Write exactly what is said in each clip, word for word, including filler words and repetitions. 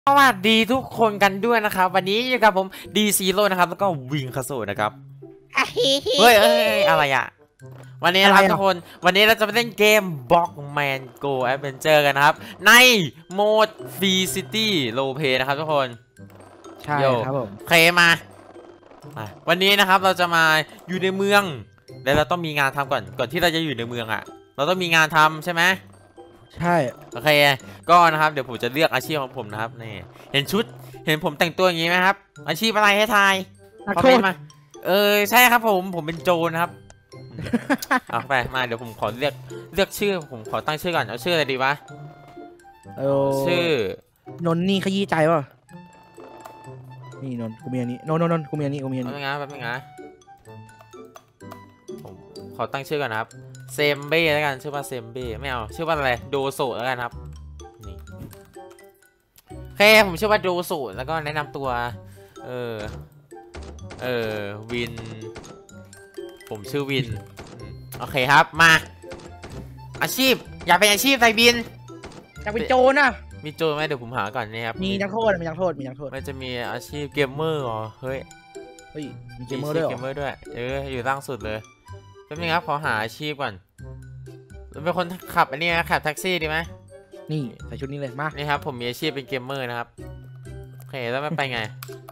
สวัสดีทุกคนกันด้วยนะครับวันนี้อยู่กับผมดีซีโร่นะครับแล้วก็วิงคาโซนะครับเฮ้ยเอ้ยอะไรอะวันนี้นะครับทุกคนวันนี้เราจะไปเล่นเกม Blockman Go Adventure กันนะครับในโหมด Free City Role Play นะครับทุกคนใช่ครับผมเคมาวันนี้นะครับเราจะมาอยู่ในเมืองแล้วเราต้องมีงานทำก่อนก่อนที่เราจะอยู่ในเมืองอะเราต้องมีงานทำใช่ไหมใช่โอเคก็นะครับเดี๋ยวผมจะเลือกอาชีพของผมนะครับนี่เห็นชุดเห็นผมแต่งตัวอย่างนี้ไหมครับอาชีพอะไรให้ทายนักโทษมาเออใช่ครับผมผมเป็นโจรนะครับเอาไปมาเดี๋ยวผมขอเลือกเลือกชื่อผมขอตั้งชื่อก่อนเอาชื่ออะไรดีวะเออชื่อนนนี่ขยี้ใจป่ะนี่นนกูมีอันนี้นนนนกูมีอันนี้กูมีอันนี้แป๊บนึงนะแป๊บนึงนะผมขอตั้งชื่อก่อนนะครับเซมเบ้แล้วกันชื่อว่าเซมเบ้ไม่เอาชื่อว่าอะไรโดโซแล้วกันครับนี่โอเคผมชื่อว่าโดโซแล้วก็แนะนำตัวเออเออวินผมชื่อวินโอเคครับมาอาชีพอยากเป็นอาชีพอะไรบินอยากเป็นโจรนะมีโจรไหมเดี๋ยวผมหาก่อนนี่ครับมีนักโทษมีนักโทษมีนักโทษมันจะมีอาชีพเกมเมอร์เหรอเฮ้ยเฮ้ยมีเกมเมอร์ด้วยเกมเมอร์ด้วยเอออยู่ล่างสุดเลยแป๊บนึงครับขอหาอาชีพก่อนเป็นคนขับอันนี้นะขับแท็กซี่ดีไหมนี่ใส่ชุดนี้เลยมานี่ครับผมมีอาชีพเป็นเกมเมอร์นะครับโอเคแล้วมันไปไง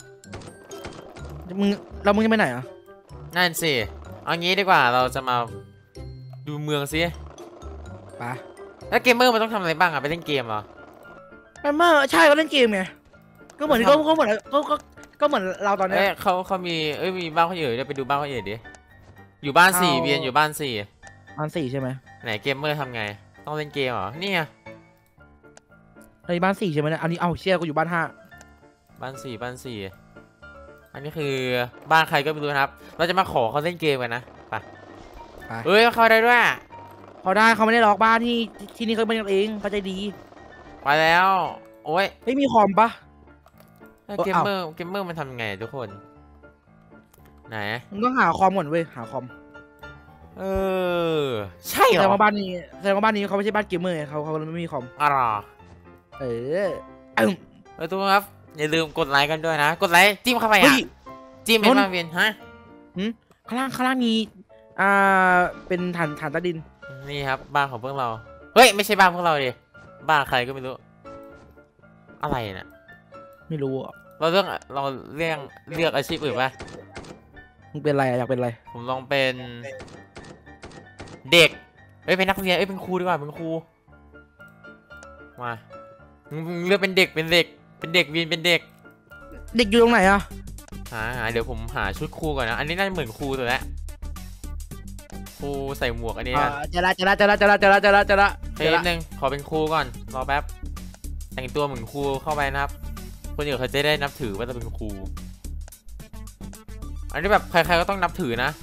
มึงเรามึงจะไปไหนอ่ะนั่นสิเอางี้ดีกว่าเราจะมาดูเมืองซิไปแล้วเกมเมอร์มันต้องทำอะไรบ้างอ่ะไปเล่นเกมเหรอเกมเมอร์ใช่ก็เล่นเกมไงก็เหมือนก็ก็เหมือนก็ก็ก็เหมือนเราตอนนี้เอ้ยเขาเขามีเอ้ยมีบ้านเขาอยู่เดี๋ยวไปดูบ้านเขาอยู่ดิอยู่บ้านสี่เวียนอยู่บ้านสี่บ้านสี่ใช่ไหมไหนเกมเมอร์ทำไงต้องเล่นเกมเหรอนี่ไงเฮ้ยบ้านสี่ใช่ไหมเนี่ยอันนี้เอาเชี่ยกูอยู่บ้านห้าบ้านสี่บ้านสี่อันนี้คือบ้านใครก็ไม่รู้นะครับเราจะมาขอเขาเล่นเกมกันนะไปเฮ้ยเขาได้ด้วยเขาได้เขาไม่ได้ล็อกบ้านที่ที่นี่เขาเป็นกันเองเขาใจดีไปแล้วโอ้ยไม่มีคอมปะเกมเมอร์เกมเมอร์มันทำไงทุกคนไหนมึงต้องหาคอมก่อนเว้ยหาคอมเออใช่เหรอแต่ว่าบ้านนี้แต่ว่าบ้านนี้เขาไม่ใช่บ้านเกมเมอร์เขาเขาไม่มีคอมอะไรเออเออเออทุกคนครับอย่าลืมกดไลค์กันด้วยนะกดไลค์จิ้มเข้าไปอ่ะจิ้มเป็นมาเวียนฮะข้างล่างข้างล่างมีอ่าเป็นฐานฐานใต้ดินนี่ครับบ้านของพวกเราเฮ้ยไม่ใช่บ้านพวกเราดิบ้านใครก็ไม่รู้อะไรเนี่ยไม่รู้เราเรื่องเราเรื่องเลือกอาชีพอื่นป่ะมึงเป็นอะไรอยากเป็นอะไรผมลองเป็นเด็กเอ้ยเป็นนักเรียนเอ้ยเป็นครูดีกว่าเป็นครูมาเลือกเป็นเด็กเป็นเด็กเป็นเด็กวินเป็นเด็กเด็กอยู่ตรงไหนอะหาหาเดี๋ยวผมหาชุดครูก่อนนะอันนี้น่าจะเหมือนครูตัวแล้วครูใส่หมวกอันนี้กันจะละจะละจะละจะละจะละจะละจะละเดี๋ยวนึงขอเป็นครูก่อนรอแป๊บแต่งตัวเหมือนครูเข้าไปนะครับคนอื่นเขาจะได้นับถือว่าจะเป็นครูอันนี้แบบใครๆก็ต้องนับถือนะ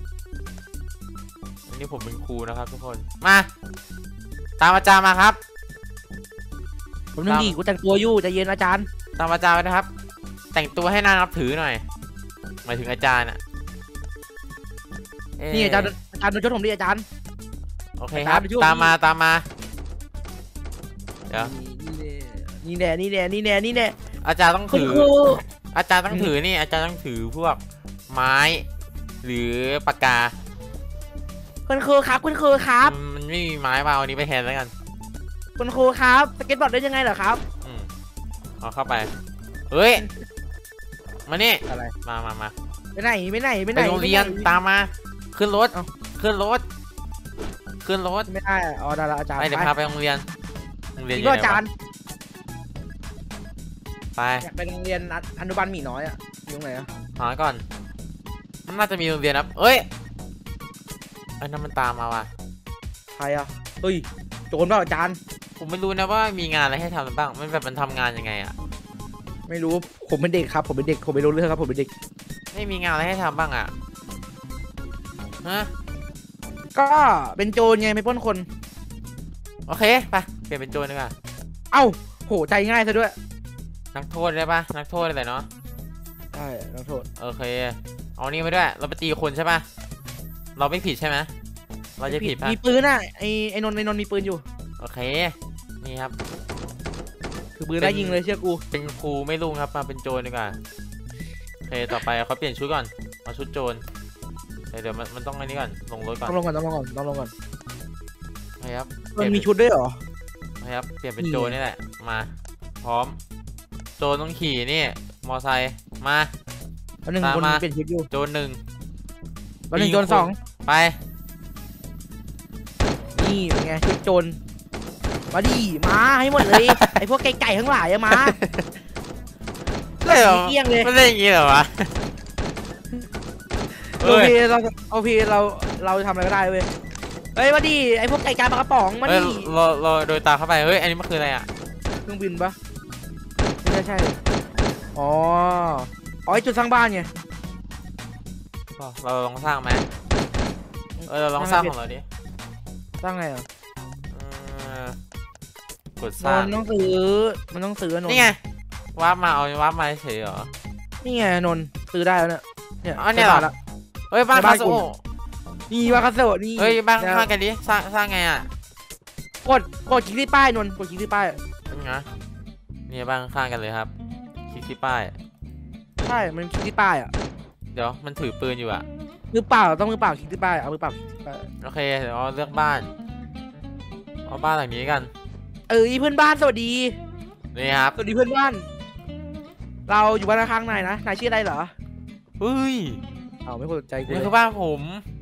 อันนี้ผมเป็นครูนะครับทุกคนมาตามอาจารย์มาครับผมนึกดีกูแต่งตัวอยู่ใจเย็นอาจารย์ตามอาจารย์ไปนะครับแต่งตัวให้น่านับถือหน่อยหมายถึงอาจารย์อ่ะนี่อาจารย์อาจารย์ดูชุดผมดิอาจารย์โอเคครับตามมาตามมาเดี๋ยวนี่แน่นี่แน่นี่แน่นี่แน่อาจารย์ต้องถืออาจารย์ต้องถือนี่อาจารย์ต้องถือพวกไม้หรือปากกาคุณครูครับคุณครูครับมันไม่มีไม้มาเอานี้ไปแทนแล้วกันคุณครูครับสเก็ตบอร์ดได้ยังไงเหรอครับอืมเอาเข้าไปเฮ้ยมานี่อะไรมามามาไปไหนไม่ไหนไม่ไหนไปโรงเรียนตามมาขึ้นรถขึ้นรถขึ้นรถไม่ได้อ๋อได้แล้วอาจารย์ไปเดี๋ยวพาไปโรงเรียนโรงเรียนก็อาจารย์ไปอยากไปโรงเรียนอนุบาลหมีน้อยอ่ะอยู่ตรงไหนอ่ะหาก่อนมันน่าจะมีโรงเรียนครับเอ้ยไอ้นั่นมันตามมาว่ะใครอ่ะเฮ้ยโจรเปล่าอาจารย์ผมไม่รู้นะว่ามีงานอะไรให้ทำบ้างมันแบบมันทำงานยังไงอ่ะไม่รู้ผมเป็นเด็กครับผมเป็นเด็กผมไม่รู้เรื่องครับผมเป็นเด็กไม่มีงานอะไรให้ทำบ้างอ่ะฮะก็เป็นโจรไงไม่ปล้นคนโอเคไปเปลี่ยนเป็นโจรดีกว่าเอ้าโหใจง่ายซะด้วยนักโทษได้ปะนักโทษอะไรเนาะใช่นักโทษโอเคเอานี่ไปด้วยเราไปตีคนใช่ปะเราไม่ผิดใช่ไหมเราจะผิดปะมีปืนอ่ะไอไอนนท์ไอนนท์มีปืนอยู่โอเคนี่ครับคือปืนได้ยิงเลยเชื่อกูเป็นครูไม่ลุงครับมาเป็นโจรดีกว่าโอเคต่อไปเขาเปลี่ยนชุดก่อนเอาชุดโจรเดี๋ยวมันมันต้องอันนี้ก่อนลงรถก่อนต้องลงก่อนต้องลงก่อนต้องลงก่อนนะครับมันมีชุดด้วยเหรอนะครับเปลี่ยนเป็นโจรนี่แหละมาพร้อมโจรต้องขี่นี่มอไซค์มาวันหนึ่งคนเปลี่ยนชุดอยู่โจรหนึ่งวันหนึ่งโจรสองไปนี่เป็นไงชุดโจรมาดิมาให้หมดเลย ไอพวกไก่ไก่ทั้งหลายอะมาไม่เหรอเกี้ยงเลยไม่ได้อย่างงี้เหรอวะโอเคเราโอเคเราเราทำอะไรก็ได้เว้ยเฮ้ยมาดิไอพวกไก่ไก่ปลากระป๋องมาเฮ้ยดิเราเราโดยตาเข้าไปเฮ้ยอันนี้มันคืออะไรอ่ะเครื่องบินปะไม่ใช่ใช่อ๋ออ๋อไอจุดสร้างบ้านไงเราลองสร้างไหมเออเราลองสร้างของเราดิสร้างไงอ่ะกดสร้างมันต้องซื้อมันต้องซื้อนนนี่ไงวาร์ปมาเอาวาร์ปมาเฉยเหรอนี่ไงนนซื้อได้แล้วเนี่ยเนี่ยอ๋อเนี่ยเหรอ เฮ้ยบ้านคาโซนี่บ้านคาโซนี่เฮ้ยบ้านข้างกันดิสร้างสร้างไงอ่ะกดกดคลิกที่ป้ายนนกดคลิกที่ป้ายนี่ไงนี่บ้านข้างกันเลยครับคลิกที่ป้ายใช่มันคลิกที่ป้ายอ่ะเดี๋ยวมันถือปืนอยู่อ่ะมือเปล่าต้องมือเปล่าคลิกที่ป้ายเอามือเปล่าคลิกที่ป้ายโอเคเดี๋ยวเราเลือกบ้านเอาบ้านหลังนี้กันเอ้ยเพื่อนบ้านสวัสดีนี่ครับสวัสดีเพื่อนบ้าน เราอยู่บ้านข้างๆนายนะนายชื่ออะไรเหรอเฮ้ยเอาไม่สนใจกูนี่เลยคือบ้านผม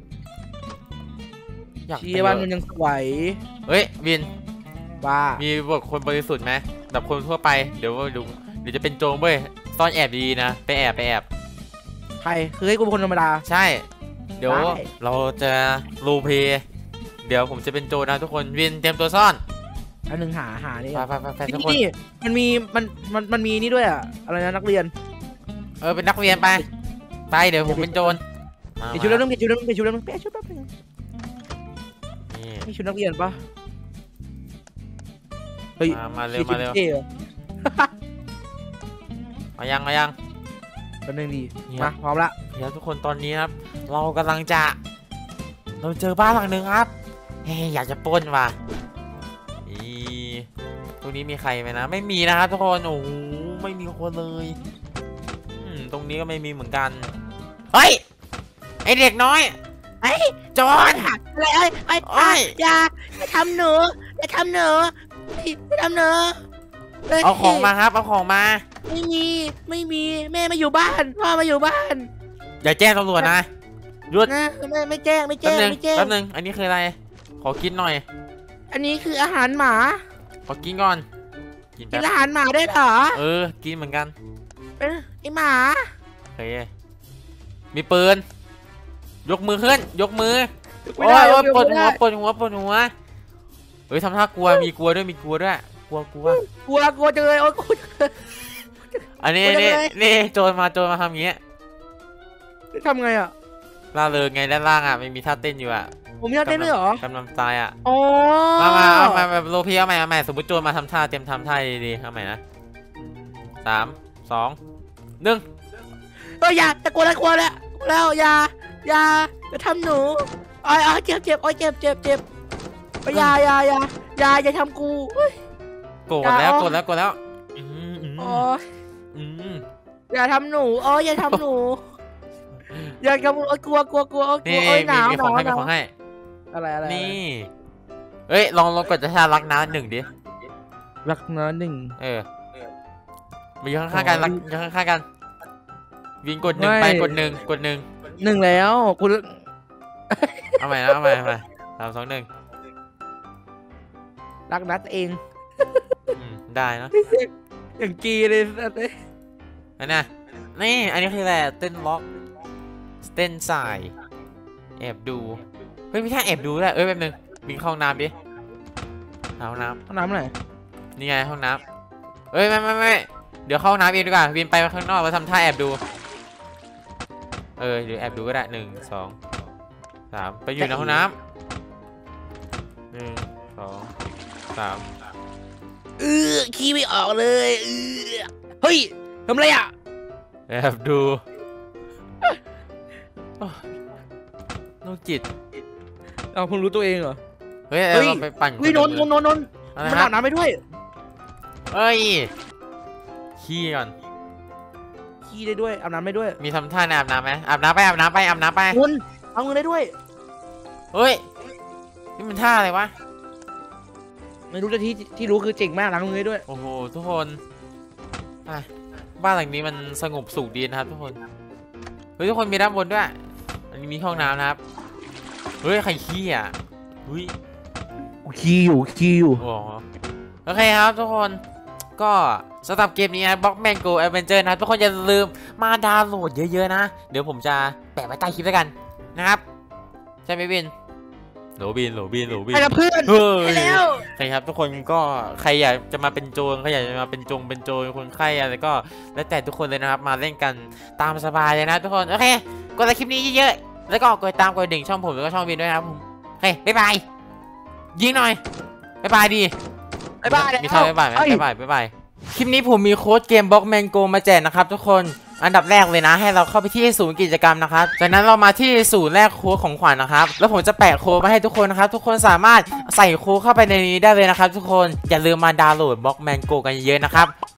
อยากเชียร์บ้านมันยังสวยเฮ้ยวินว่ามีบทคนบริสุทธิ์ไหมแบบคนทั่วไปเดี๋ยวดูเดี๋ยวจะเป็นโจรเว้ยซ่อนแอบดีนะไปแอบไปแอบใครคือให้กูเป็นคนธรรมดาใช่ เดี๋ยวได้เราจะรูเพย์เดี๋ยวผมจะเป็นโจรนะทุกคนวินเตรียมตัวซ่อนอันหนึ่งหาหานี่ไปไปไปไปทุกคนนี่มันมีมันมันมันมีนี่ด้วยอ่ะอะไรนะนักเรียนเออเป็นนักเรียนไปไปเดี๋ยวผมเป็นโจรมาเปลี่ยนชุดแล้วนึงเปลี่ยนชุดแล้วนึงเปลี่ยนชุดแล้วนึงเปลี่ยนชุดแป๊บนึงนี่นี่ชุดนักเรียนปะเฮ้ยมามาเร็วมาเร็วท่หรอมายังมายังแป๊บนึงดีเนี่ยมาพร้อมละเดี๋ยวทุกคนตอนนี้ครับ เรากำลังจะ เราเจอบ้านหลังหนึ่งครับเฮ้ยอยากจะปล้นว่ะอีตรงนี้มีใครไหมนะ ไม่มีนะครับทุกคนโอ้โหไม่มีคนเลยอืมตรงนี้ก็ไม่มีเหมือนกันเฮ้ยไอเด็กน้อยไอ้จอนอะไรไอ้ไอ้โอ้ยอย่าอย่าทำหนูอย่าทำหนูอย่าทำหนูเอาของมาครับเอาของมาไม่มีไม่มีแม่มาอยู่บ้านพ่อมาอยู่บ้านอย่าแจ้งตำรวจนะหยุดนะแม่ไม่แจ้งไม่แจ้แป๊บงนึงไม่แจ้งแป๊บนึงอันนี้คืออะไรขอกินหน่อยอันนี้คืออาหารหมาขอกินก่อนกินกิแป๊นบอาหารหมาได้เหรอเออกินเหมือนกันเป็นไอหมาโอเคมีปืนยกมือขึ้นยกมือไม่โอ้ได้ยโอ้ยไม่ปวดหัได้วปวดหัวปวดหัวเฮ้ยทำท่ากลัวมีกลัวด้วยมีกลัวด้วยกลัวกลัวกลัวกลัวจังเลยโอ้ยกลัวจังเลยอันนี้กลัวนี่จังเลยนี่โจรมาโจรมาทำอย่างเงี้ยทำไงอ่ะล่าเริงไงด้านล่างอ่ะไม่มีท่าเต้นอยู่อ่ะผมอยากเต้นด้วยเหรอกำลังตายอ่ะอ๋อมามาเอามาแบบโลพีเอาใหม่เอาใหม่สมมติโจรมาทำท่าเตรียมทำท่าดีๆเอาใหม่นะสามสองหนึ่งเอออย่าตะโกนแล้วกลัวแล้วกลัวแล้วอย่าอย่าจะทำหนูอ้อยอ้อยเจ็บเจ็บอ้อยเจ็บเจ็บเจ็บอย่าอย่าอย่าอย่าอย่าทำกูเฮ้ยโกรธแล้วโกรธแล้วโกรธแล้วอืมอืมอ๋ออืมอย่าทำหนูอ๋ออย่าทำหนูอย่าทำหนูโอ้ยกลัวกลัวกลัวโอ้ยกลันี่วโอ้ยหมีนาวมีหขนาองวให้หมีนาวของให้อะไรอะไรนี่เอ้ยลองลองกดจะชารักน้ำหนึ่งดิรักน้าหนึ่งเออมาอยู่ข้างๆกันรักอยู่ข้างๆกันวิ่งกดหนึ่งไม่ไปกดหนึ่งกดหนึ่งหนึ่งแล้วคุณเอาใหม่นะเอาใหม่เอาใหม่สามสองหนึ่งรักนัดเองอืมได้นะอย่างกีเลยสัตว์เอ้ยอันน่ะนี่อันนี้คืออะไรเต้นล็อกเต้นสายแอบดูเฮ้ยมีท่าแอบดูด้วยเอ้ยแป๊บนึงวิ่งเข้าห้องน้ำดิหาห้องน้ห้องน้ำไหนำนี่ไงห้องน้ำเอ้ยไม่ไม่ไม่เดี๋ยวเข้าห้องน้ำเองดีกว่าวินไปข้างนอกแล้วทำท่าแอบดูเออเดี๋ยวแอบดูก็ได้หนึ่งสองสามไปอยู่ในห้องน้ำหนึ่งสองสามเออขี้ไม่ออกเลยเออเฮ้ยทำไรอ่ะแอบดูโอ้ยโรคจิตเราเพิ่งรู้ตัวเองเหรอเฮ้ยเฮ้ยเราไปปั่นวินนนนนนนนอะไรมันครัอาบบน้ำไปด้วยเอ้ยขี้ก่อนขี้ได้ด้วยอาบน้ำได้ด้วยมีทำท่าในอาบน้ำไหมอาบน้ำไปอาบน้ำไปอาบน้ำไปคุณเอาเงินได้ด้วยเฮ้ยนี่มันท่าอะไรวะไม่รู้แต่ที่ที่รู้คือเจ๋งมากล้างมือได้ด้วยโอ้โหทุกคนอ่ะบ้านหลังนี้มันสงบสุขดีนะครับทุกคนเฮ้ยทุกคนมีด้านบนด้วยอันนี้มีห้องน้ำนะครับเฮ้ยใครขี้อ่ะเฮ้ยขี้อยู่ขี้อยู่โอ้โอเคครับทุกคนก็สำหรับเกมนี้นะบล็อกแมนโกแอดเวนเจอร์นะทุกคนอย่าลืมมาดาวน์โหลดเยอะๆนะเดี๋ยวผมจะแปะไว้ใต้คลิปแล้วกันนะครับใช่ไหมบินโหลบินโหลบินโหลบินไปกับเพื่อนเฮ้ยไปแล้วใช่ครับทุกคนก็ใครอยากจะมาเป็นโจรใครอยากจะมาเป็นจงเป็นโจรคนไข้อะไรก็แล้วแต่ทุกคนเลยนะครับมาเล่นกันตามสบายเลยนะทุกคนโอเคกดไลค์คลิปนี้เยอะๆแล้วก็กดตามกดดิ่งช่องผมแล้วก็ช่องบินด้วยนะครับผมโอเคบ๊ายบายยิงหน่อยบ๊ายบายดีบ๊ายบายมีท่าบ๊ายบายไหมเอ้ยบ๊ายบายบ๊ายบายคลิปนี้ผมมีโค้ดเกมบล็อกแมนโกมาแจกนะครับทุกคนอันดับแรกเลยนะให้เราเข้าไปที่ศูนย์กิจกรรมนะครับจากนั้นเรามาที่ศูนย์แรกโค้ดของขวัญนะครับแล้วผมจะแปะโค้ดมาให้ทุกคนนะครับทุกคนสามารถใส่โค้ดเข้าไปในนี้ได้เลยนะครับทุกคนอย่าลืมมาดาวน์โหลดบล็อกแมนโกกันเยอะๆนะครับ